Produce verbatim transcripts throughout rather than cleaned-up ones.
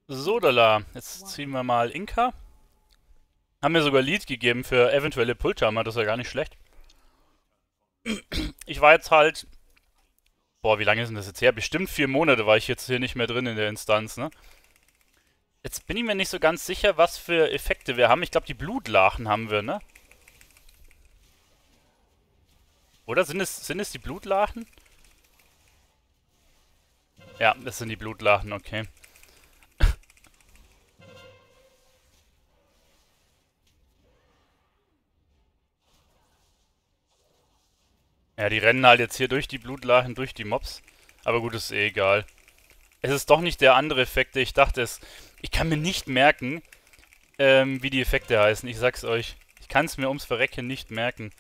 So, Dala, jetzt ziehen wir mal Inka. Haben mir sogar Lead gegeben für eventuelle Pulthammer, das ist ja gar nicht schlecht. Ich war jetzt halt, boah, wie lange ist denn das jetzt her? Bestimmt vier Monate war ich jetzt hier nicht mehr drin in der Instanz, ne? Jetzt bin ich mir nicht so ganz sicher, was für Effekte wir haben. Ich glaube, die Blutlachen haben wir, ne? Oder sind es, sind es die Blutlachen? Ja, das sind die Blutlachen, okay. Ja, die rennen halt jetzt hier durch die Blutlachen, durch die Mobs. Aber gut, ist eh egal. Es ist doch nicht der andere Effekt, der ich dachte. Es, ich kann mir nicht merken, ähm, wie die Effekte heißen. Ich sag's euch. Ich kann es mir ums Verrecken nicht merken.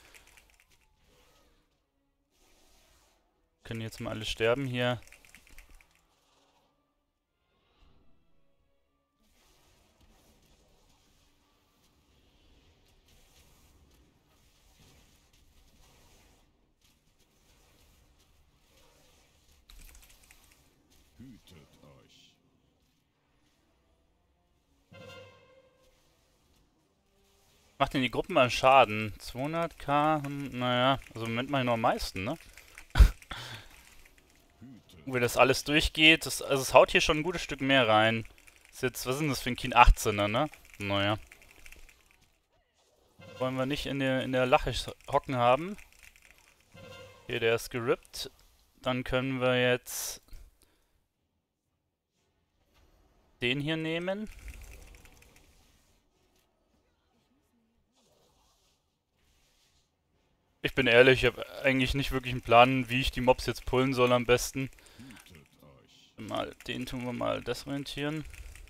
Können jetzt mal alle sterben hier. Macht denn die Gruppen mal Schaden? zweihundert k? Hm, naja, also im Moment mal nur am meisten, ne? Wo das alles durchgeht, das, also es haut hier schon ein gutes Stück mehr rein. Ist jetzt, was ist denn das für ein Kind? achtzehner, ne? Naja. Wollen wir nicht in der, in der Lache hocken haben. Hier, der ist gerippt. Dann können wir jetzt den hier nehmen. Ich bin ehrlich, ich habe eigentlich nicht wirklich einen Plan, wie ich die Mobs jetzt pullen soll am besten. Mal, den tun wir mal desorientieren.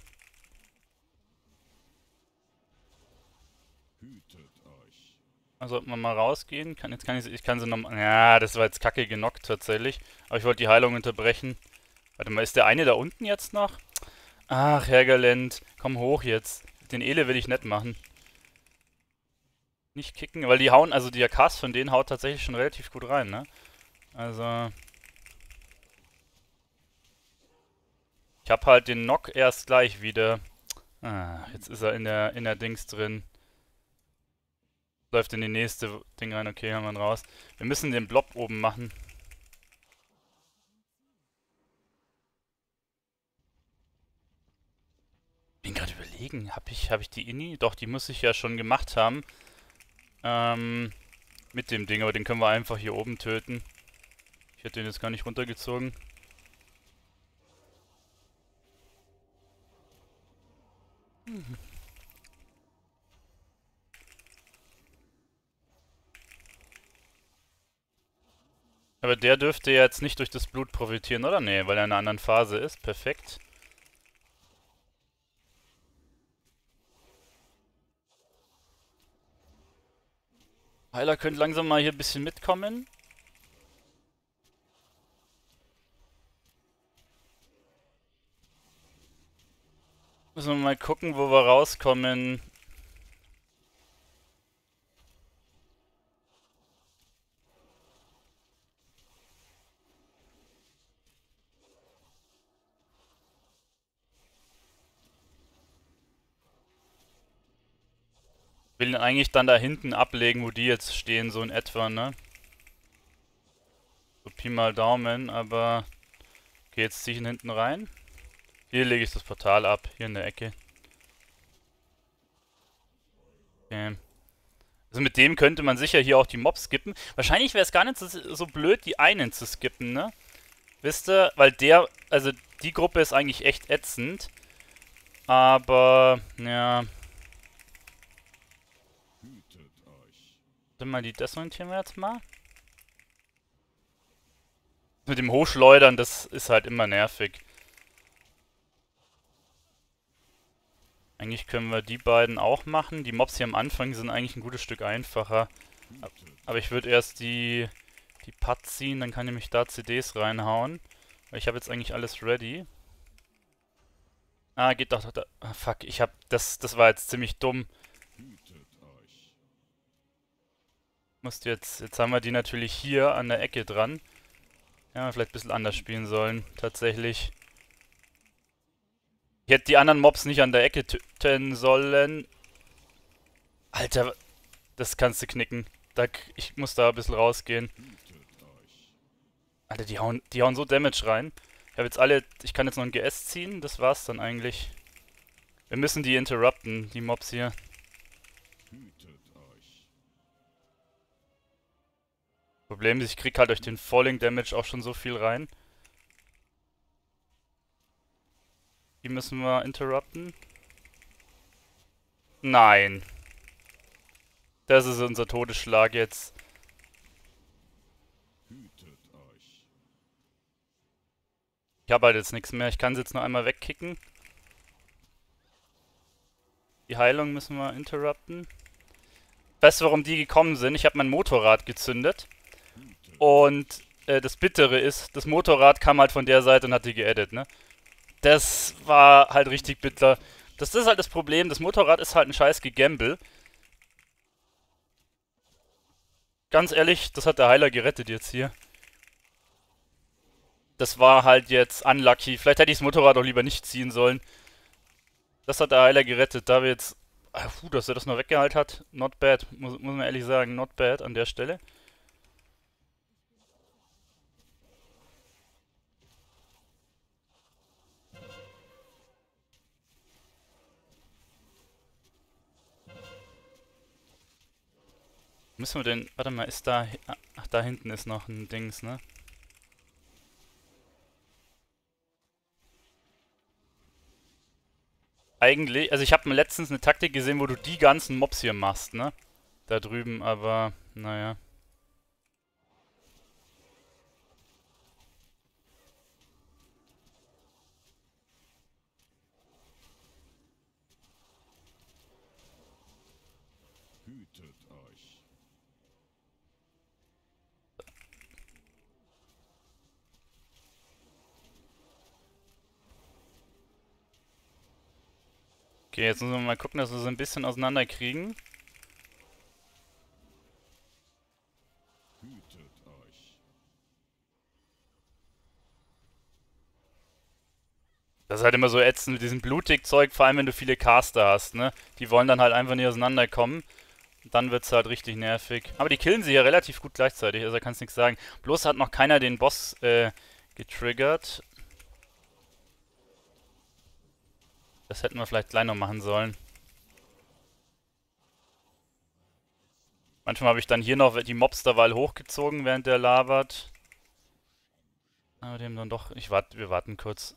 Also sollten wir mal rausgehen. Kann, jetzt kann ich, ich kann sie nochmal. Ja, das war jetzt kacke genockt tatsächlich. Aber ich wollte die Heilung unterbrechen. Warte mal, ist der eine da unten jetzt noch? Ach, Hergerland, komm hoch jetzt. Den Ele will ich nicht machen. Nicht kicken, weil die hauen, also der Cast von denen haut tatsächlich schon relativ gut rein, ne? Also. Ich hab halt den Knock erst gleich wieder. Ah, jetzt ist er in der, in der Dings drin. Läuft in die nächste Ding rein. Okay, haben wir ihn raus. Wir müssen den Blob oben machen. Bin gerade überlegen, habe ich, hab ich die Inni? Doch, die muss ich ja schon gemacht haben. Ähm, mit dem Ding, aber den können wir einfach hier oben töten. Ich hätte den jetzt gar nicht runtergezogen. Aber der dürfte jetzt nicht durch das Blut profitieren, oder? Nee, weil er in einer anderen Phase ist. Perfekt. Heiler könnte langsam mal hier ein bisschen mitkommen. Müssen wir mal gucken, wo wir rauskommen. Will ihn eigentlich dann da hinten ablegen, wo die jetzt stehen, so in etwa, ne? So Pi mal Daumen, aber... Okay, jetzt ziehe ich ihn hinten rein. Hier lege ich das Portal ab, hier in der Ecke. Okay. Also mit dem könnte man sicher hier auch die Mobs skippen. Wahrscheinlich wäre es gar nicht so, so blöd, die einen zu skippen, ne? Wisst ihr? Weil der, also die Gruppe ist eigentlich echt ätzend. Aber, ja. Warte mal, die desorientieren wir jetzt mal. Mit dem Hochschleudern, das ist halt immer nervig. Eigentlich können wir die beiden auch machen. Die Mobs hier am Anfang sind eigentlich ein gutes Stück einfacher. Aber ich würde erst die, die Pad ziehen, dann kann ich mich da C Ds reinhauen. Weil ich habe jetzt eigentlich alles ready. Ah, geht doch. doch, doch. Ah, fuck, ich hab. Das, das war jetzt ziemlich dumm. Musst jetzt. Jetzt haben wir die natürlich hier an der Ecke dran. Ja, vielleicht ein bisschen anders spielen sollen, tatsächlich. Ich hätte die anderen Mobs nicht an der Ecke töten sollen. Alter, das kannst du knicken. Da, ich muss da ein bisschen rausgehen. Alter, die hauen, die hauen so Damage rein. Ich habe jetzt alle... Ich kann jetzt noch ein G S ziehen. Das war's dann eigentlich. Wir müssen die interrupten, die Mobs hier. Problem ist, ich krieg halt durch den Falling Damage auch schon so viel rein. Die müssen wir interrupten. Nein. Das ist unser Todesschlag jetzt. Ich habe halt jetzt nichts mehr. Ich kann sie jetzt noch einmal wegkicken. Die Heilung müssen wir interrupten. Weißt du, warum die gekommen sind? Ich habe mein Motorrad gezündet. Und äh, das Bittere ist, das Motorrad kam halt von der Seite und hat die geaddet, ne? Das war halt richtig bitter. Das ist halt das Problem. Das Motorrad ist halt ein scheiß Gegamble. Ganz ehrlich, das hat der Heiler gerettet jetzt hier. Das war halt jetzt unlucky. Vielleicht hätte ich das Motorrad auch lieber nicht ziehen sollen. Das hat der Heiler gerettet. Da wir jetzt... Ah, puh, dass er das noch weggehalten hat. Not bad. Muss, muss man ehrlich sagen. Not bad an der Stelle. Müssen wir denn... Warte mal, ist da... Ach, da hinten ist noch ein Dings, ne? Eigentlich... Also ich habe mir letztens eine Taktik gesehen, wo du die ganzen Mobs hier machst, ne? Da drüben, aber... Naja. Okay, jetzt müssen wir mal gucken, dass wir so ein bisschen auseinander kriegen. Das ist halt immer so ätzend mit diesem Blutig-Zeug, vor allem wenn du viele Caster hast, ne? Die wollen dann halt einfach nicht auseinanderkommen. Dann wird's halt richtig nervig. Aber die killen sie ja relativ gut gleichzeitig, also da kannst nichts sagen. Bloß hat noch keiner den Boss äh, getriggert. Das hätten wir vielleicht gleich noch machen sollen. Manchmal habe ich dann hier noch die Mobs derweil hochgezogen, während der labert. Aber dem dann doch... Ich warte, wir warten kurz.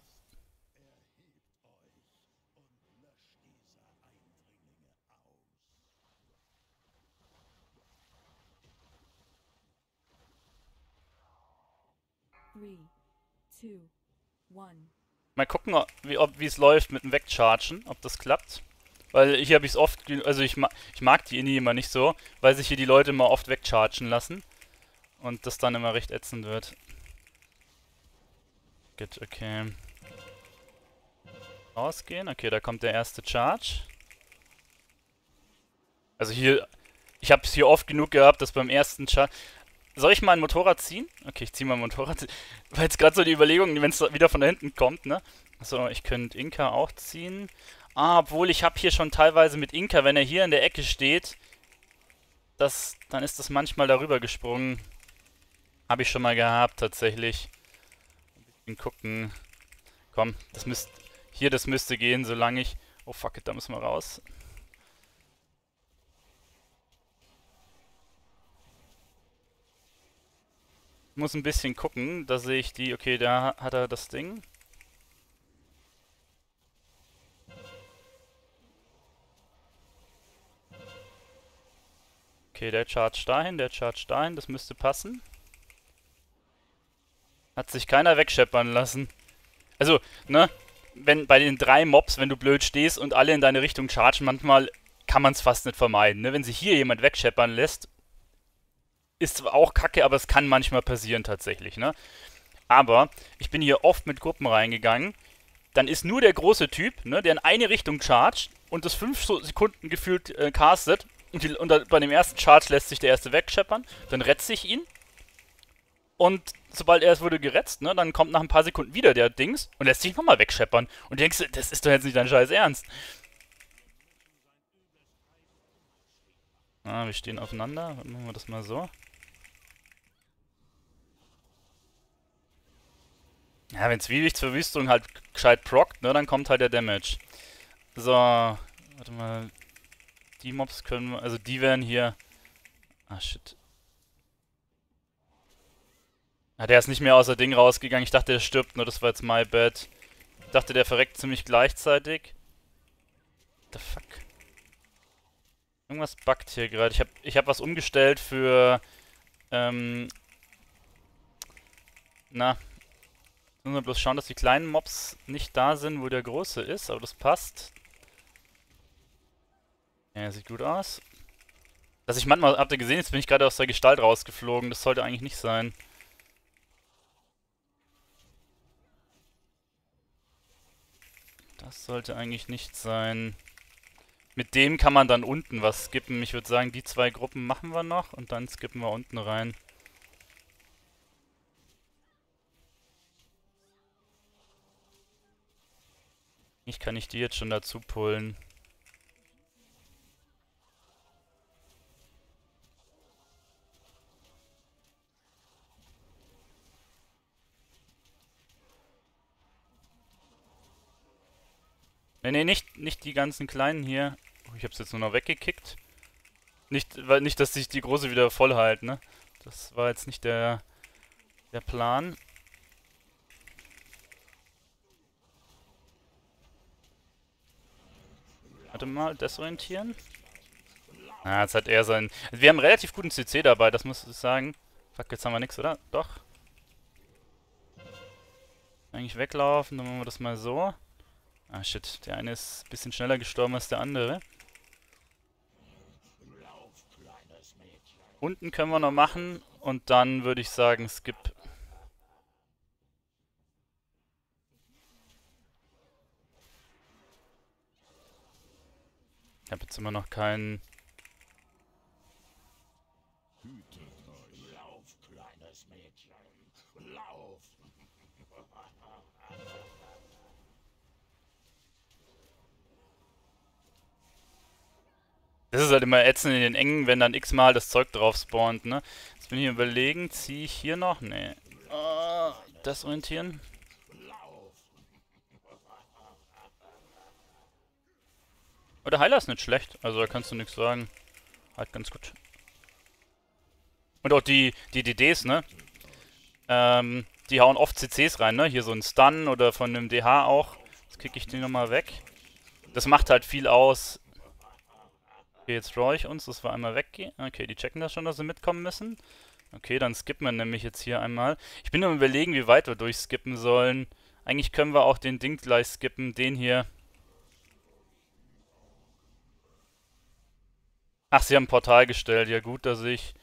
Three, two, one. Mal gucken, wie ob, wie es läuft mit dem Wegchargen, ob das klappt. Weil hier habe ich es oft, also ich, ma ich mag die Inni immer nicht so, weil sich hier die Leute immer oft wegchargen lassen. Und das dann immer recht ätzend wird. Gut, okay. Rausgehen, okay, da kommt der erste Charge. Also hier, ich habe es hier oft genug gehabt, dass beim ersten Charge... Soll ich mal ein Motorrad ziehen? Okay, ich ziehe mal ein Motorrad. Weil jetzt gerade so die Überlegung, wenn es wieder von da hinten kommt, ne? Achso, ich könnte Inka auch ziehen. Ah, obwohl ich habe hier schon teilweise mit Inka, wenn er hier in der Ecke steht, das, dann ist das manchmal darüber gesprungen. Habe ich schon mal gehabt, tatsächlich. Ein bisschen gucken. Komm, das müsste... Hier, das müsste gehen, solange ich... Oh, fuck it, da müssen wir raus. Ich muss ein bisschen gucken, da sehe ich die... Okay, da hat er das Ding. Okay, der charge dahin, der charge dahin, das müsste passen. Hat sich keiner wegscheppern lassen. Also, ne, wenn bei den drei Mobs, wenn du blöd stehst und alle in deine Richtung chargen, manchmal kann man es fast nicht vermeiden, ne? Wenn sich hier jemand wegscheppern lässt, ist zwar auch kacke, aber es kann manchmal passieren tatsächlich, ne? Aber ich bin hier oft mit Gruppen reingegangen, dann ist nur der große Typ, ne, der in eine Richtung chargt und das fünf Sekunden gefühlt äh, castet und, die, und da, bei dem ersten Charge lässt sich der erste wegscheppern, dann retze ich ihn und sobald er es wurde geretzt, ne, dann kommt nach ein paar Sekunden wieder der Dings und lässt sich nochmal wegscheppern. Und du denkst, das ist doch jetzt nicht dein scheiß Ernst. Ah, wir stehen aufeinander. Machen wir das mal so. Ja, wenn Zwiebichtsverwüstung halt gescheit prockt, ne, dann kommt halt der Damage. So, warte mal. Die Mobs können wir, also die werden hier... Ah, shit. Ah, der ist nicht mehr aus der Ding rausgegangen. Ich dachte, der stirbt, nur das war jetzt my bad. Ich dachte, der verreckt ziemlich gleichzeitig. What the fuck? Irgendwas buggt hier gerade. Ich habe ich hab was umgestellt für... Ähm... Na... Müssen wir bloß schauen, dass die kleinen Mobs nicht da sind, wo der große ist, aber das passt. Ja, sieht gut aus. Dass ich manchmal, habt ihr gesehen, jetzt bin ich gerade aus der Gestalt rausgeflogen. Das sollte eigentlich nicht sein. Das sollte eigentlich nicht sein. Mit dem kann man dann unten was skippen. Ich würde sagen, die zwei Gruppen machen wir noch und dann skippen wir unten rein. Ich kann nicht die jetzt schon dazu pullen. Ne, ne, nicht, nicht die ganzen kleinen hier. Oh, ich hab's jetzt nur noch weggekickt. Nicht, weil, nicht, dass sich die große wieder voll halt, ne? Das war jetzt nicht der, der Plan. Warte mal, desorientieren. Ah, jetzt hat er sein... Also wir haben einen relativ guten C C dabei, das muss ich sagen. Fuck, jetzt haben wir nichts, oder? Doch. Eigentlich weglaufen, dann machen wir das mal so. Ah, shit. Der eine ist ein bisschen schneller gestorben als der andere. Unten können wir noch machen und dann würde ich sagen, skip. Ich habe jetzt immer noch keinen... Lauf, kleines Mädchen, lauf! Das ist halt immer ätzend in den Engen, wenn dann x-mal das Zeug drauf spawnt, ne? Jetzt bin ich überlegen, ziehe ich hier noch? Nee. Oh, das orientieren. Oh, der Heiler ist nicht schlecht, also da kannst du nichts sagen. Halt ganz gut. Und auch die, die D Ds, ne? Ähm, die hauen oft C Cs rein, ne? Hier so ein Stun oder von einem D H auch. Jetzt kicke ich den nochmal weg. Das macht halt viel aus. Okay, jetzt draw ich uns, dass wir einmal weggehen. Okay, die checken das schon, dass sie mitkommen müssen. Okay, dann skippen wir nämlich jetzt hier einmal. Ich bin nur überlegen, wie weit wir durchskippen sollen. Eigentlich können wir auch den Ding gleich skippen, den hier. Ach, sie haben ein Portal gestellt. Ja gut, dass ich...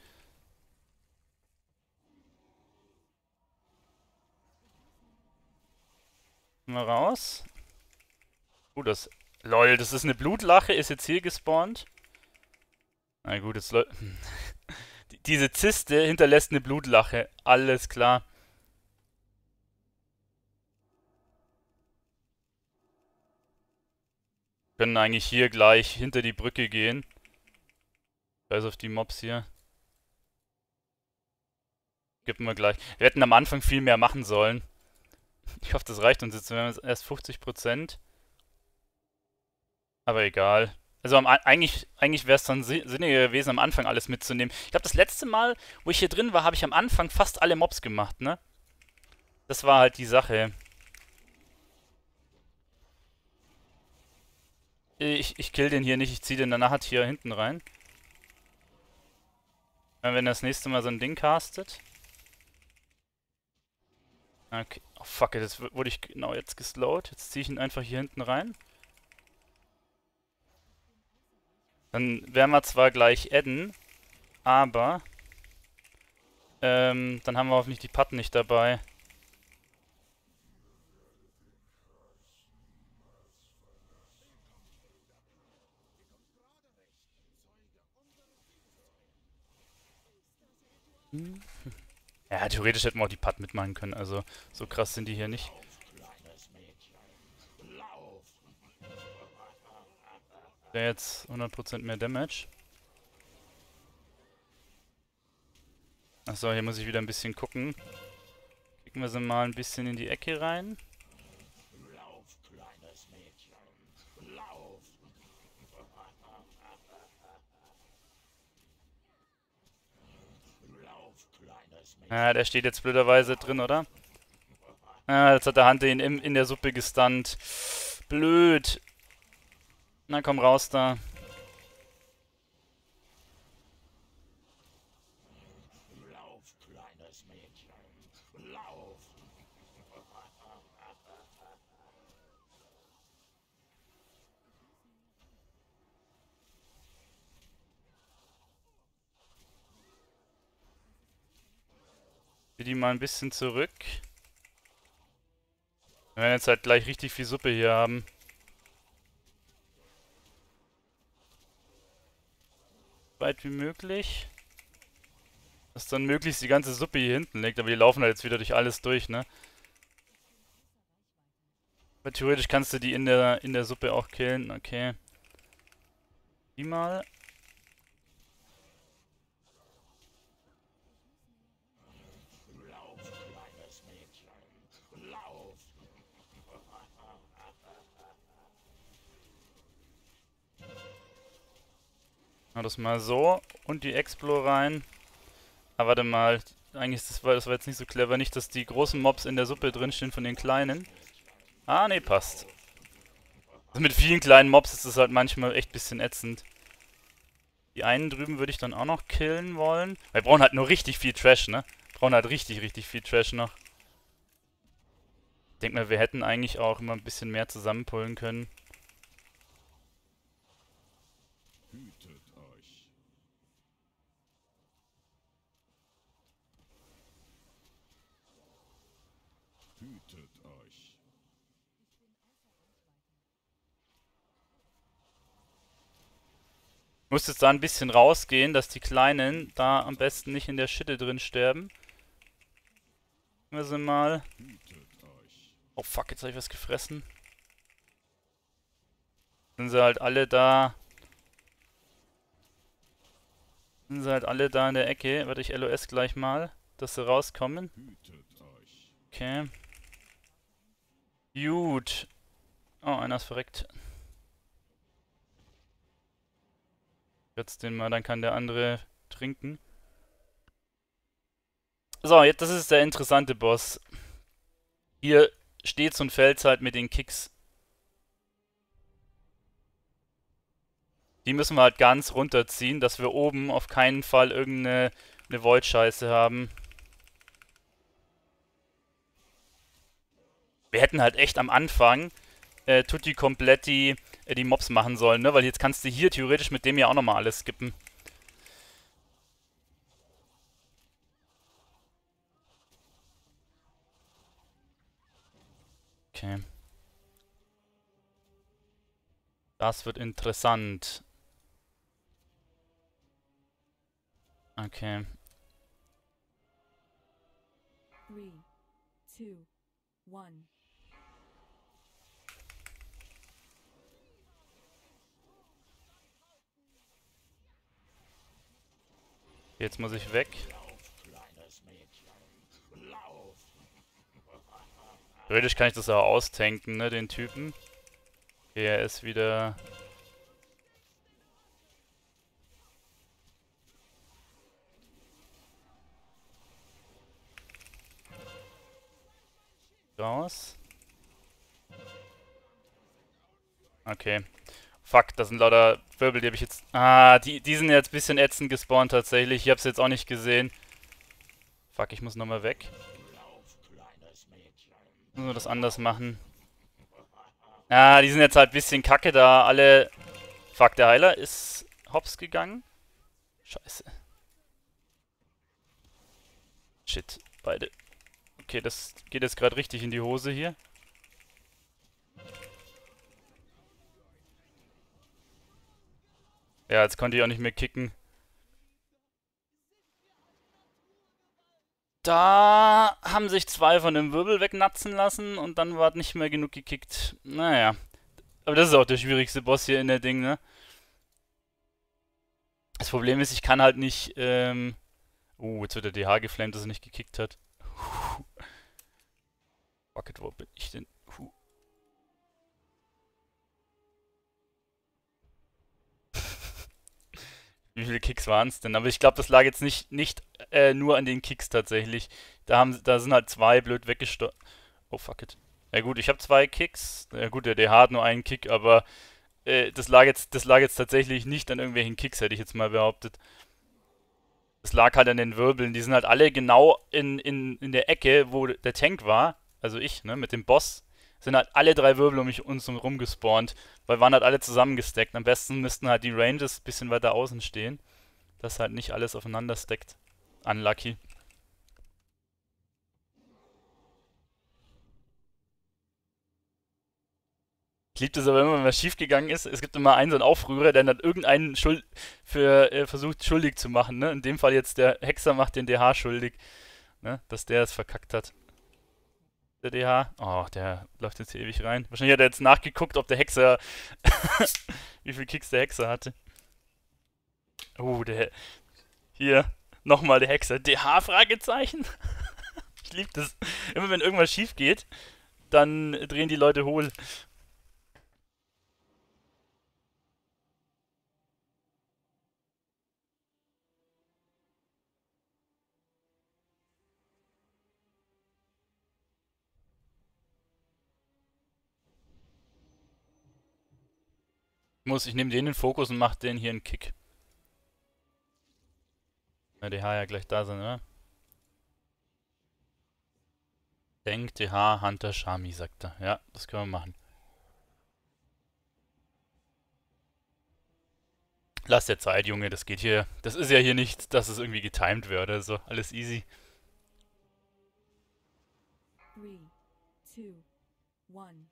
Mal raus. Oh, das... Lol, das ist eine Blutlache, ist jetzt hier gespawnt. Na gut, jetzt... Diese Zyste hinterlässt eine Blutlache. Alles klar. Wir können eigentlich hier gleich hinter die Brücke gehen. Scheiß auf die Mobs hier. Geben wir gleich. Wir hätten am Anfang viel mehr machen sollen. Ich hoffe, das reicht uns jetzt. Wir haben jetzt erst fünfzig Prozent. Aber egal. Also am, eigentlich, eigentlich wäre es dann sinniger gewesen, am Anfang alles mitzunehmen. Ich glaube, das letzte Mal, wo ich hier drin war, habe ich am Anfang fast alle Mobs gemacht, ne? Das war halt die Sache. Ich, ich kill den hier nicht, ich ziehe den danach halt hier hinten rein. Wenn er das nächste Mal so ein Ding castet. Okay. Oh fuck it, jetzt wurde ich genau jetzt geslowt. Jetzt ziehe ich ihn einfach hier hinten rein. Dann werden wir zwar gleich adden, aber ähm, dann haben wir hoffentlich die Patten nicht dabei. Hm. Ja, theoretisch hätten wir auch die Putt mitmachen können. Also, so krass sind die hier nicht. Kleines Mädchen, lauf! Der jetzt hundert Prozent mehr Damage. Achso, hier muss ich wieder ein bisschen gucken. Kicken wir sie mal ein bisschen in die Ecke rein. Lauf, kleines Mädchen, lauf! Lauf, kleines Mädchen. Ah, der steht jetzt blöderweise drin, oder? Ah, jetzt hat der Hunter ihn im, in der Suppe gestunt. Blöd. Na komm raus da. Lauf, kleines Mädchen, lauf! Wir die mal ein bisschen zurück. Wir werden jetzt halt gleich richtig viel Suppe hier haben. Weit wie möglich. Dass dann möglichst die ganze Suppe hier hinten liegt, aber die laufen halt jetzt wieder durch alles durch, ne? Aber theoretisch kannst du die in der in der Suppe auch killen, okay. Die mal. Lauf, kleines Mädchen, lauf! Mach das mal so. Und die Explo rein. Ah, warte mal. Eigentlich ist das, war, das war jetzt nicht so clever. Nicht, dass die großen Mobs in der Suppe drinstehen von den kleinen. Ah, ne, passt. Also mit vielen kleinen Mobs ist das halt manchmal echt ein bisschen ätzend. Die einen drüben würde ich dann auch noch killen wollen. Wir brauchen halt nur richtig viel Trash, ne? Wir brauchen halt richtig, richtig viel Trash noch. Ich denke mal, wir hätten eigentlich auch immer ein bisschen mehr zusammenpullen können. Hütet euch! Hütet euch! Ich muss jetzt da ein bisschen rausgehen, dass die Kleinen da am besten nicht in der Schitte drin sterben. Wir sind mal. Hütet euch! Oh fuck, jetzt habe ich was gefressen. Sind sie halt alle da. Sind sie halt alle da in der Ecke. Warte, ich L O S gleich mal, dass sie rauskommen. Hütet euch! Okay. Gut. Oh, einer ist verreckt. Jetzt den mal, dann kann der andere trinken. So, jetzt das ist der interessante Boss. Hier steht's und fällt's halt mit den Kicks. Die müssen wir halt ganz runterziehen, dass wir oben auf keinen Fall irgendeine eine Void-Scheiße haben. Wir hätten halt echt am Anfang äh, Tutti Kompletti äh, die Mobs machen sollen, ne? Weil jetzt kannst du hier theoretisch mit dem ja auch nochmal alles skippen. Okay. Das wird interessant. Okay. Three, two, one. Jetzt muss ich weg. Lauf, kleines Mädchen, lauf! Theoretisch kann ich das auch austanken, ne, den Typen. Okay, er ist wieder... raus. Okay. Fuck, das sind lauter Wirbel, die habe ich jetzt... Ah, die, die sind jetzt ein bisschen ätzend gespawnt tatsächlich. Ich habe es jetzt auch nicht gesehen. Fuck, ich muss nochmal weg. Lauf, kleines Mädchen, Müssen wir das anders machen. Ah, die sind jetzt halt ein bisschen kacke da. Alle... Fuck, der Heiler ist hops gegangen. Scheiße. Shit, beide. Okay, das geht jetzt gerade richtig in die Hose hier. Ja, jetzt konnte ich auch nicht mehr kicken. Da haben sich zwei von dem Wirbel wegnatzen lassen und dann war nicht mehr genug gekickt. Naja. Aber das ist auch der schwierigste Boss hier in der Ding, ne? Das Problem ist, ich kann halt nicht, ähm... Oh, jetzt wird der D H geflamed, dass er nicht gekickt hat. Fuck it, wo bin ich denn? Huh. Wie viele Kicks waren es denn? Aber ich glaube, das lag jetzt nicht, nicht äh, nur an den Kicks tatsächlich. Da haben, da sind halt zwei blöd weggestorben. Oh, fuck it. Ja gut, ich habe zwei Kicks. Ja gut, der D H hat nur einen Kick, aber äh, das lag jetzt, das lag jetzt tatsächlich nicht an irgendwelchen Kicks, hätte ich jetzt mal behauptet. Das lag halt an den Wirbeln. Die sind halt alle genau in, in, in der Ecke, wo der Tank war. Also ich, ne, mit dem Boss. Sind halt alle drei Wirbel um mich uns rum gespawnt. Weil waren halt alle zusammengestackt. Am besten müssten halt die Ranges ein bisschen weiter außen stehen. Dass halt nicht alles aufeinander stackt. Unlucky. Ich liebe das aber immer, wenn was schief gegangen ist. Es gibt immer einen so einen Aufrührer, der dann irgendeinen Schuld für äh, versucht schuldig zu machen. Ne? In dem Fall jetzt der Hexer macht den D H schuldig, ne? Dass der es verkackt hat. Der D H. Oh, der läuft jetzt hier ewig rein. Wahrscheinlich hat er jetzt nachgeguckt, ob der Hexer wie viel Kicks der Hexer hatte. Oh, der hier nochmal der Hexer. D H Fragezeichen. Ich liebe das. Immer wenn irgendwas schief geht, dann drehen die Leute hohl. Muss, ich nehme den in den Fokus und mach den hier einen Kick. Na, D H ja gleich da sein, oder? Denk, D H, Hunter, Shami, sagt er. Ja, das können wir machen. Lass dir Zeit, Junge, das geht hier. Das ist ja hier nicht, dass es irgendwie getimed wird oder so. Alles easy. Three, two, one.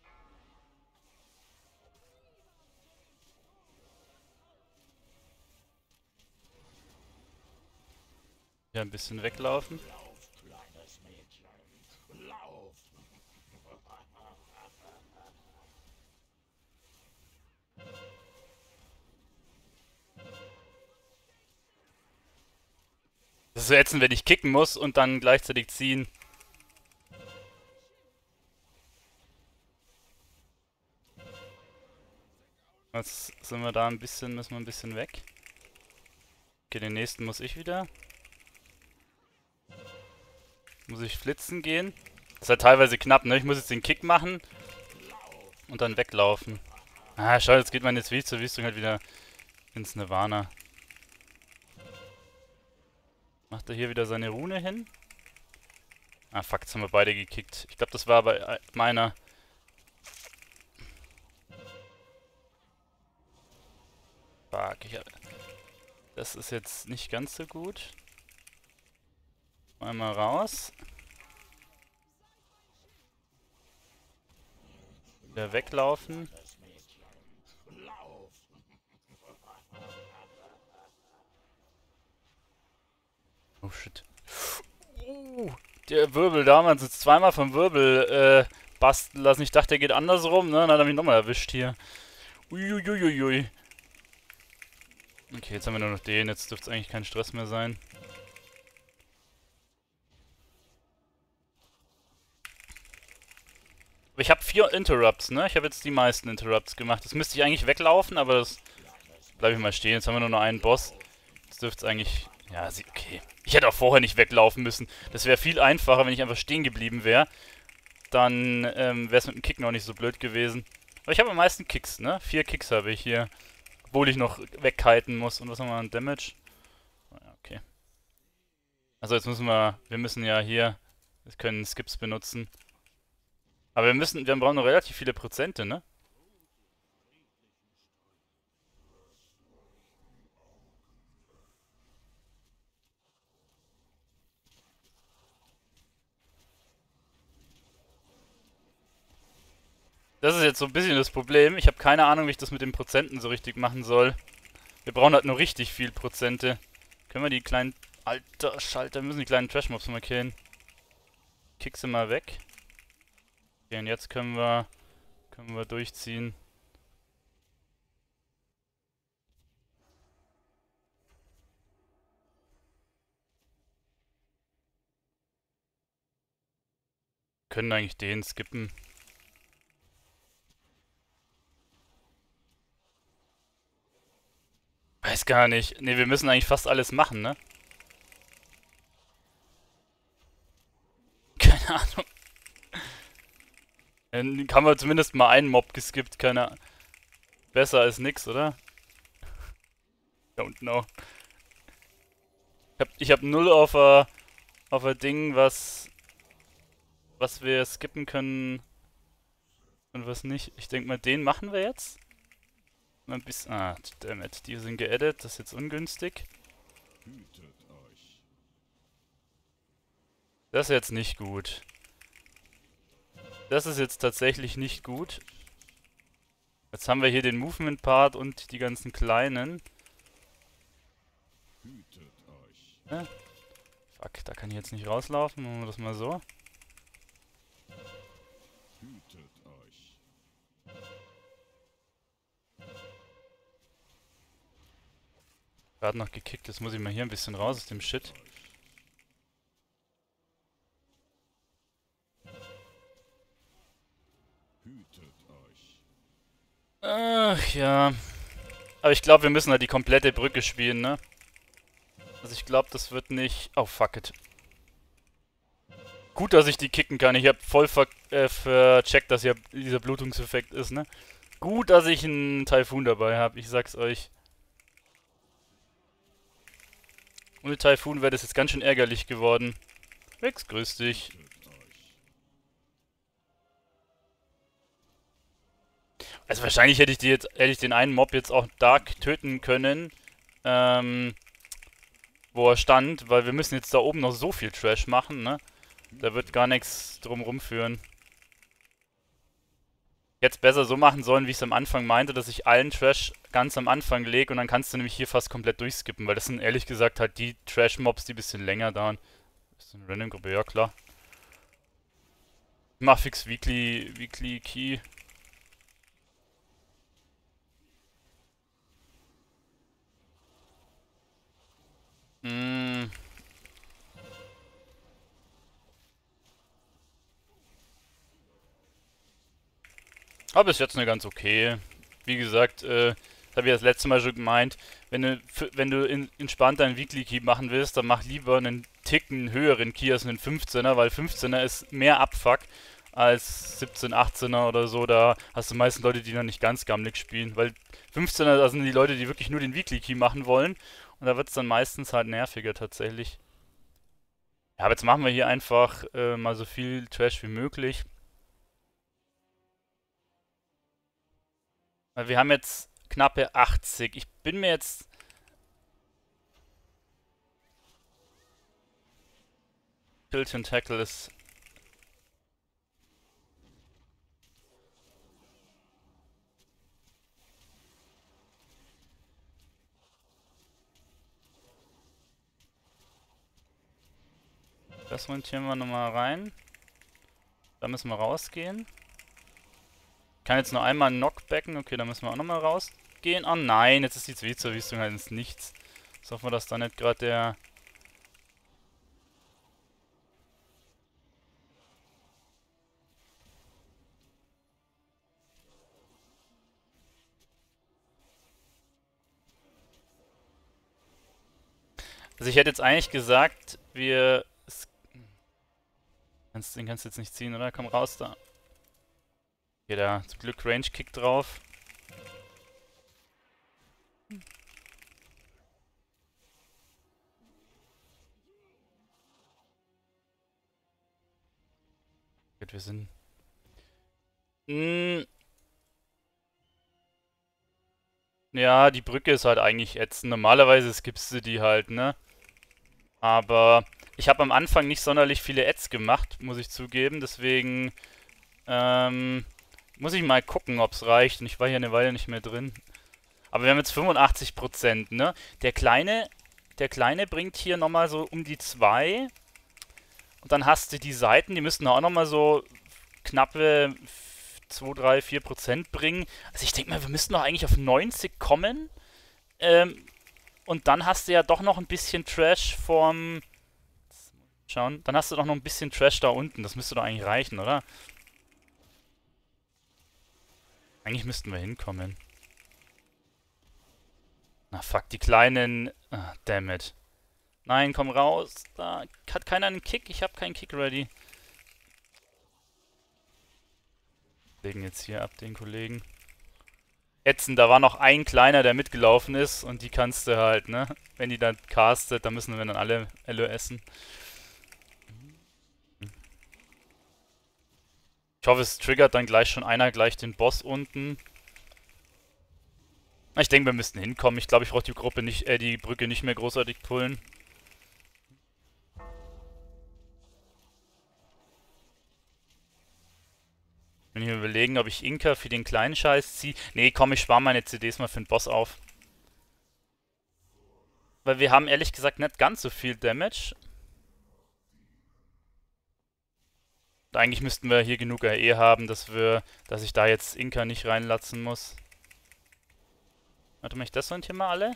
Hier ein bisschen weglaufen. Lauf, kleines Mädchen. Lauf. Das ist so ätzend, wenn ich kicken muss und dann gleichzeitig ziehen. Jetzt sind wir da ein bisschen, müssen wir ein bisschen weg. Okay, den nächsten muss ich wieder. Muss ich flitzen gehen. Das ist halt teilweise knapp, ne? Ich muss jetzt den Kick machen und dann weglaufen. Ah, schau, jetzt geht meine Zwiebelzuwistung halt wieder ins Nirvana. Macht er hier wieder seine Rune hin? Ah, fuck, jetzt haben wir beide gekickt. Ich glaube, das war bei meiner. Fuck, ich hab... Das ist jetzt nicht ganz so gut. Einmal raus. Wieder weglaufen. Oh shit. Uh, der Wirbel damals jetzt zweimal vom Wirbel äh, basteln lassen. Ich dachte, der geht andersrum, ne? Dann hat er mich nochmal erwischt hier. Uiuiuiui. Okay, jetzt haben wir nur noch den. Jetzt dürfte es eigentlich kein Stress mehr sein. Aber ich habe vier Interrupts, ne? Ich habe jetzt die meisten Interrupts gemacht. Das müsste ich eigentlich weglaufen, aber das bleibe ich mal stehen. Jetzt haben wir nur noch einen Boss. Jetzt dürfte es eigentlich... Ja, okay. Ich hätte auch vorher nicht weglaufen müssen. Das wäre viel einfacher, wenn ich einfach stehen geblieben wäre. Dann ähm, wäre es mit dem Kick noch nicht so blöd gewesen. Aber ich habe am meisten Kicks, ne? Vier Kicks habe ich hier. Obwohl ich noch wegkiten muss. Und was haben wir an Damage? Ja, okay. Also jetzt müssen wir... Wir müssen ja hier... Wir können Skips benutzen. Aber wir müssen... Wir brauchen noch relativ viele Prozente, ne? Das ist jetzt so ein bisschen das Problem. Ich habe keine Ahnung, wie ich das mit den Prozenten so richtig machen soll. Wir brauchen halt nur richtig viel Prozente. Können wir die kleinen Alter Schalter, wir müssen die kleinen Trash-Mobs mal killen. Kick sie mal weg. Okay, und jetzt können wir, können wir durchziehen. Können eigentlich den skippen. Weiß gar nicht. Ne, wir müssen eigentlich fast alles machen, ne? Keine Ahnung. Dann haben wir zumindest mal einen Mob geskippt, keine Ahnung. Besser als nix, oder? Don't know. Ich hab, ich hab null auf a, auf a Ding, was was wir skippen können und was nicht. Ich denke mal, den machen wir jetzt. Mal ein bisschen. Ah, dammit. Die sind geaddet, das ist jetzt ungünstig. Das ist jetzt nicht gut. Das ist jetzt tatsächlich nicht gut. Jetzt haben wir hier den Movement-Part und die ganzen kleinen. Ja. Fuck, da kann ich jetzt nicht rauslaufen. Machen wir das mal so. Gerade noch gekickt, jetzt muss ich mal hier ein bisschen raus aus dem Shit. Ach ja. Aber ich glaube, wir müssen halt die komplette Brücke spielen, ne? Also ich glaube, das wird nicht... Oh, fuck it. Gut, dass ich die kicken kann. Ich habe voll ver äh, vercheckt, dass hier dieser Blutungseffekt ist, ne? Gut, dass ich einen Taifun dabei habe, ich sag's euch. Ohne Taifun wäre das jetzt ganz schön ärgerlich geworden. Wex, grüß dich. Also wahrscheinlich hätte ich die jetzt, hätte ich den einen Mob jetzt auch Dark töten können, ähm, wo er stand, weil wir müssen jetzt da oben noch so viel Trash machen, ne? Da wird gar nichts drum rumführen. Jetzt besser so machen sollen, wie ich es am Anfang meinte, dass ich allen Trash ganz am Anfang lege und dann kannst du nämlich hier fast komplett durchskippen, weil das sind ehrlich gesagt halt die Trash-Mobs, die ein bisschen länger dauern. Das ist eine Random-Gruppe, ja klar. Ich mach fix Weekly, Weekly Key. Mm. Aber ist jetzt eine ganz okay. Wie gesagt, äh, das habe ich das letzte Mal schon gemeint, wenn du, wenn du in, entspannt einen Weekly Key machen willst, dann mach lieber einen Ticken höheren Key als einen fünfzehner, weil fünfzehner ist mehr Abfuck als siebzehn, achtzehner oder so. Da hast du meistens Leute, die noch nicht ganz gammelig spielen, weil fünfzehner, da sind die Leute, die wirklich nur den Weekly Key machen wollen und da wird es dann meistens halt nerviger tatsächlich. Ja, aber jetzt machen wir hier einfach äh, mal so viel Trash wie möglich. Weil wir haben jetzt knappe achtzig. Ich bin mir jetzt... Tilt and Tackle ist... Das montieren wir nochmal rein. Da müssen wir rausgehen. Ich kann jetzt nur einmal knockbacken. Okay, da müssen wir auch nochmal rausgehen. Oh nein, jetzt ist die Zwiebelzerwüstung halt ins Nichts. Jetzt hoffen wir, dass da nicht gerade der... Also ich hätte jetzt eigentlich gesagt, wir... Den kannst du jetzt nicht ziehen, oder? Komm raus da. Okay, da zum Glück Range Kick drauf. Gut, wir sind... Hm. Ja, die Brücke ist halt eigentlich ätzend. Normalerweise skippst du die halt, ne? Aber ich habe am Anfang nicht sonderlich viele Ads gemacht, muss ich zugeben. Deswegen ähm, muss ich mal gucken, ob es reicht. Und ich war hier eine Weile nicht mehr drin. Aber wir haben jetzt fünfundachtzig Prozent, ne? Der kleine, der Kleine bringt hier nochmal so um die zwei. Und dann hast du die Seiten, die müssten auch nochmal so knappe zwei, drei, vier Prozent bringen. Also ich denke mal, wir müssten doch eigentlich auf neunzig kommen. Ähm, und dann hast du ja doch noch ein bisschen Trash vom... Schauen, dann hast du doch noch ein bisschen Trash da unten. Das müsste doch eigentlich reichen, oder? Eigentlich müssten wir hinkommen. Na fuck, die kleinen... Ah, damn it. Nein, komm raus. Da hat keiner einen Kick. Ich habe keinen Kick ready. Legen jetzt hier ab, den Kollegen. Ätzend, da war noch ein kleiner, der mitgelaufen ist. Und die kannst du halt, ne? Wenn die dann castet, dann müssen wir dann alle L O essen. Ich hoffe, es triggert dann gleich schon einer gleich den Boss unten. Ich denke, wir müssten hinkommen. Ich glaube, ich brauche die Gruppe nicht, äh, die Brücke nicht mehr großartig pullen. Wenn ich mir überlegen, ob ich Inka für den kleinen Scheiß ziehe. Nee, komm, ich spare meine C Ds mal für den Boss auf. Weil wir haben ehrlich gesagt nicht ganz so viel Damage. Eigentlich müssten wir hier genug R E haben, dass wir, dass ich da jetzt Inka nicht reinlatzen muss. Warte mal, ich das sind hier mal alle?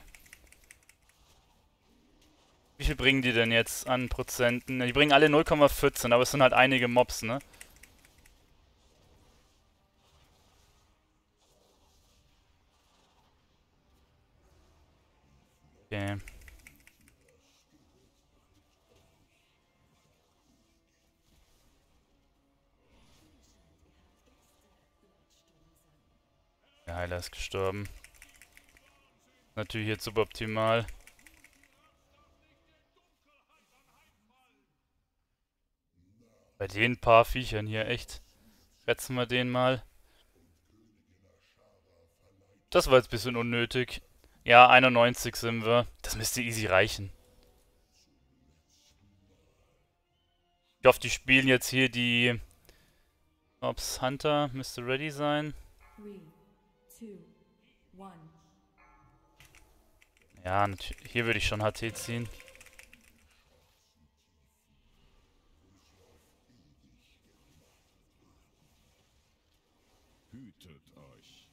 Wie viel bringen die denn jetzt an Prozenten? Die bringen alle null Komma vierzehn, aber es sind halt einige Mobs, ne? Okay. Der Heiler ist gestorben. Natürlich jetzt suboptimal. Bei den paar Viechern hier, echt. Retzen wir den mal. Das war jetzt ein bisschen unnötig. Ja, einundneunzig sind wir. Das müsste easy reichen. Ich hoffe, die spielen jetzt hier die... Ops, Hunter müsste ready sein. Three, two, one. Ja, hier würde ich schon H T ziehen. Hütet euch.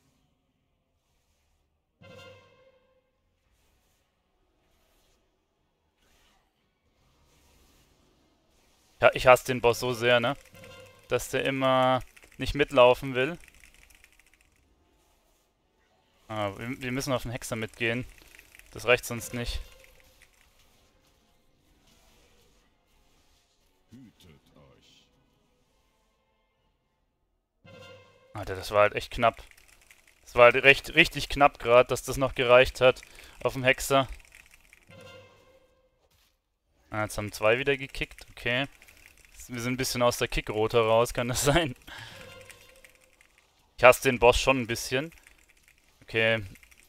Ja, ich hasse den Boss so sehr, ne? Dass der immer nicht mitlaufen will. Ah, wir, wir müssen auf den Hexer mitgehen. Das reicht sonst nicht. Hütet euch. Alter, das war halt echt knapp. Das war halt recht, richtig knapp gerade, dass das noch gereicht hat auf dem Hexer. Ah, jetzt haben zwei wieder gekickt, okay. Wir sind ein bisschen aus der Kickrote raus, kann das sein? Ich hasse den Boss schon ein bisschen. Okay.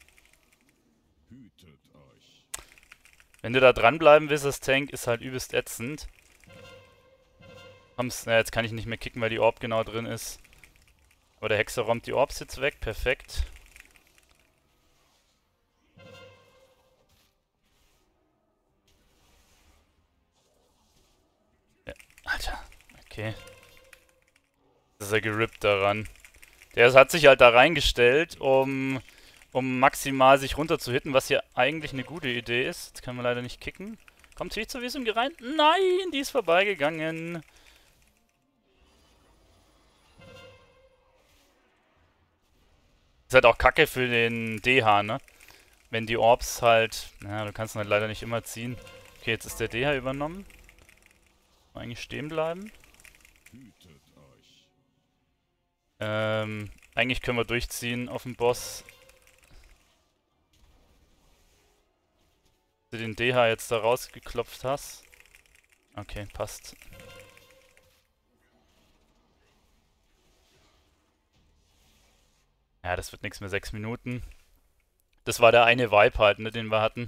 Hütet euch. Wenn du da dranbleiben willst, das Tank ist halt übelst ätzend. Kommst, na, jetzt kann ich nicht mehr kicken, weil die Orb genau drin ist. Aber der Hexer räumt die Orbs jetzt weg, perfekt. Ja, Alter, okay. Das ist er gerippt daran. Der hat sich halt da reingestellt, um, um maximal sich runter zu hitten, was hier eigentlich eine gute Idee ist. Jetzt können wir leider nicht kicken. Kommt Twitch zur Visum rein? Nein, die ist vorbeigegangen. Ist halt auch kacke für den D H, ne? Wenn die Orbs halt... Na, du kannst ihn halt leider nicht immer ziehen. Okay, jetzt ist der D H übernommen. Eigentlich stehen bleiben. Hütet euch. Ähm, eigentlich können wir durchziehen auf den Boss. Du den D H jetzt da rausgeklopft hast. Okay, passt. Ja, das wird nichts mehr, sechs Minuten. Das war der eine Vibe halt, ne, den wir hatten.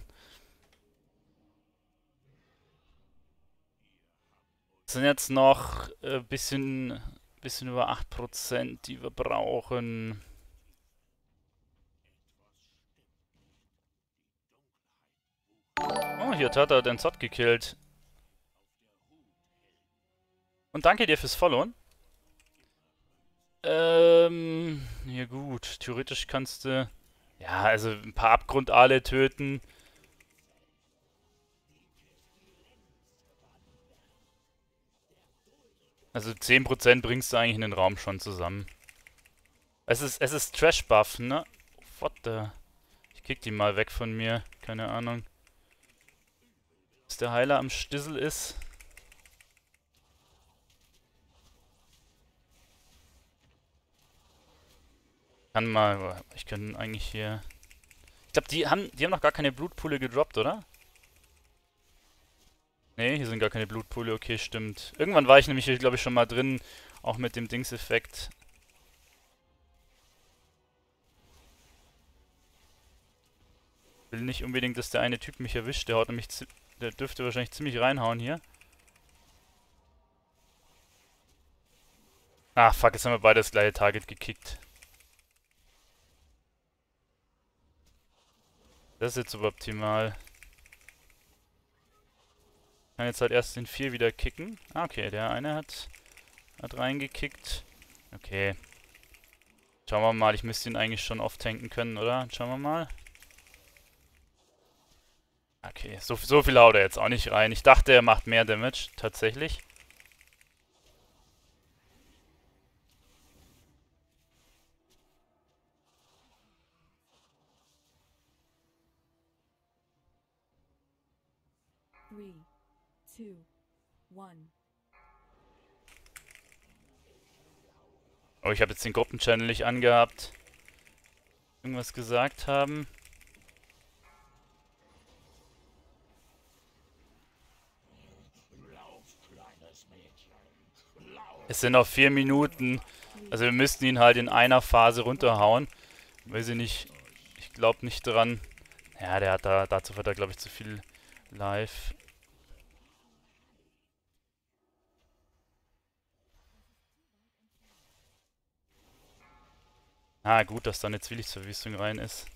Es sind jetzt noch ein äh, bisschen, bisschen über acht Prozent, die wir brauchen. Oh, hier hat er den Zott gekillt. Und danke dir fürs Followen. Ähm, ja gut. Theoretisch kannst du... Ja, also ein paar Abgrundale töten. Also zehn Prozent bringst du eigentlich in den Raum schon zusammen. Es ist, es ist Trash-Buff, ne? What the... Ich kick die mal weg von mir. Keine Ahnung. Dass der Heiler am Stissel ist. Kann mal... Ich kann eigentlich hier... Ich glaube, die haben, die haben noch gar keine Blutpule gedroppt, oder? Ne, hier sind gar keine Blutpule. Okay, stimmt. Irgendwann war ich nämlich hier, glaube ich, schon mal drin. Auch mit dem Dings-Effekt. Will nicht unbedingt, dass der eine Typ mich erwischt. Der haut nämlich... Der dürfte wahrscheinlich ziemlich reinhauen hier. Ah, fuck, jetzt haben wir beide das gleiche Target gekickt. Das ist jetzt suboptimal. Ich kann jetzt halt erst den vier wieder kicken. Ah, okay, der eine hat, hat reingekickt. Okay. Schauen wir mal, ich müsste ihn eigentlich schon oft tanken können, oder? Schauen wir mal. Okay, so, so viel haut er jetzt auch nicht rein. Ich dachte, er macht mehr Damage, tatsächlich. Three, two, one. Oh, ich habe jetzt den Gruppenchannel nicht angehabt. Irgendwas gesagt haben. Es sind noch vier Minuten. Also wir müssten ihn halt in einer Phase runterhauen. Weiß ich nicht. Ich glaube nicht dran. Ja, der hat da, dazu hat er glaube ich zu viel live. Ah, gut, dass da eine Zwillichtsverwüstung rein ist.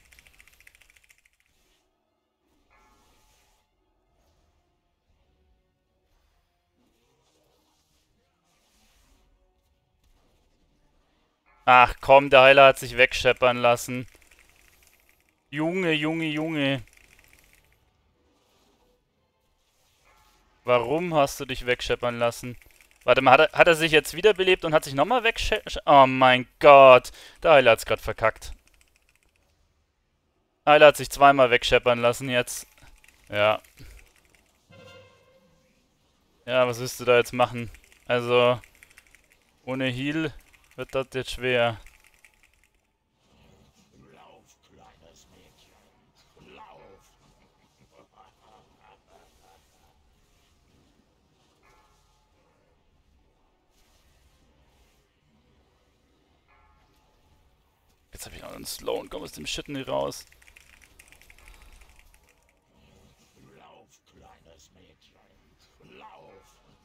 Ach komm, der Heiler hat sich wegscheppern lassen. Junge, Junge, Junge. Warum hast du dich wegscheppern lassen? Warte mal, hat er, hat er sich jetzt wiederbelebt und hat sich nochmal wegscheppern? Oh mein Gott. Der Heiler hat's gerade verkackt. Heiler hat sich zweimal wegscheppern lassen jetzt. Ja. Ja, was willst du da jetzt machen? Also, ohne Heal wird das jetzt schwer. Lauf, kleines Mädchen. Lauf. Jetzt habe ich noch einen Slow und komme aus dem Shit nicht raus. Lauf, kleines Mädchen. Lauf.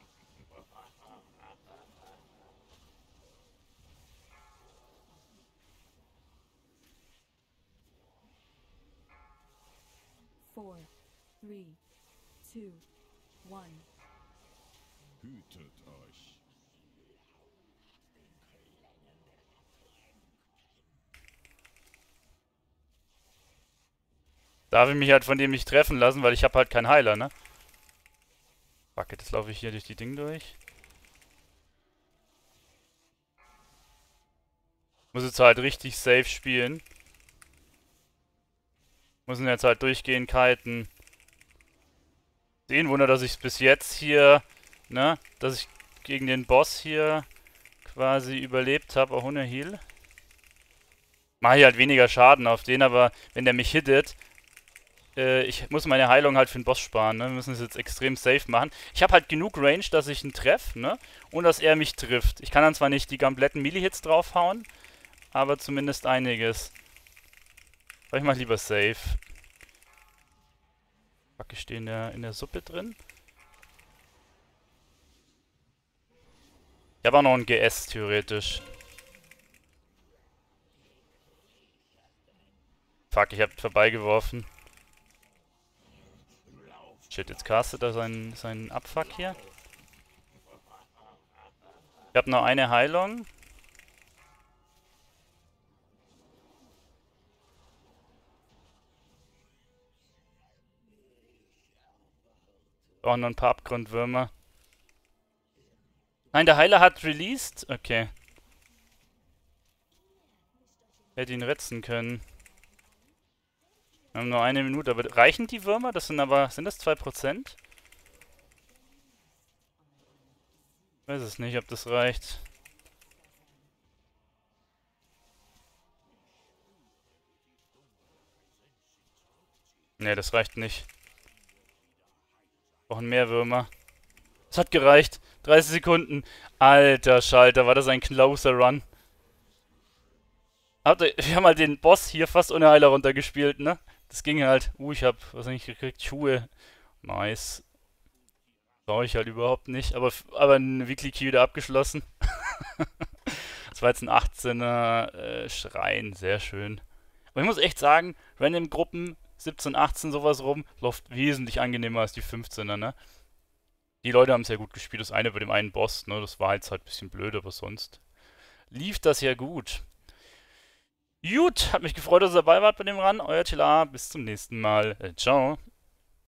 Four, three, two, one. Hütet euch. Darf ich mich halt von dem nicht treffen lassen, weil ich habe halt keinen Heiler, ne? Fuck, jetzt laufe ich hier durch die Ding durch. Muss jetzt halt richtig safe spielen. Muss ihn jetzt halt durchgehend kiten. Den Wunder, dass ich es bis jetzt hier, ne, dass ich gegen den Boss hier quasi überlebt habe, auch ohne Heal. Mache ich halt weniger Schaden auf den, aber wenn der mich hittet, äh, ich muss meine Heilung halt für den Boss sparen, ne? Wir müssen es jetzt extrem safe machen. Ich habe halt genug Range, dass ich ihn treffe, ne? Und dass er mich trifft. Ich kann dann zwar nicht die kompletten Melee-Hits draufhauen, aber zumindest einiges. Aber ich mach lieber safe. Fuck, ich stehe in der, in der Suppe drin. Ich habe auch noch ein G S, theoretisch. Fuck, ich hab vorbeigeworfen. Shit, jetzt castet er seinen, seinen Abfuck hier. Ich habe noch eine Heilung. Auch noch ein paar Abgrundwürmer. Nein, der Heiler hat released? Okay. Hätte ihn retzen können. Wir haben nur eine Minute, aber reichen die Würmer? Das sind aber, sind das zwei Prozent? Ich weiß es nicht, ob das reicht. Ne, das reicht nicht. Wir brauchen mehr Würmer. Es hat gereicht. dreißig Sekunden. Alter Schalter, war das ein closer Run. Wir haben halt den Boss hier fast ohne Heiler runtergespielt, ne? Das ging halt. Uh, ich hab, was hab ich gekriegt? Schuhe. Nice. Brauche ich halt überhaupt nicht. Aber, aber ein Weekly Key wieder abgeschlossen. Das war jetzt ein achtzehner äh, Schrein. Sehr schön. Aber ich muss echt sagen, Random Gruppen siebzehn, achtzehn sowas rum, läuft wesentlich angenehmer als die fünfzehner, ne? Die Leute haben sehr gut gespielt. Das eine bei dem einen Boss, ne? Das war jetzt halt ein bisschen blöd, aber sonst lief das ja gut. Gut, hat mich gefreut, dass ihr dabei wart bei dem Run. Euer Tila, bis zum nächsten Mal. Äh, ciao.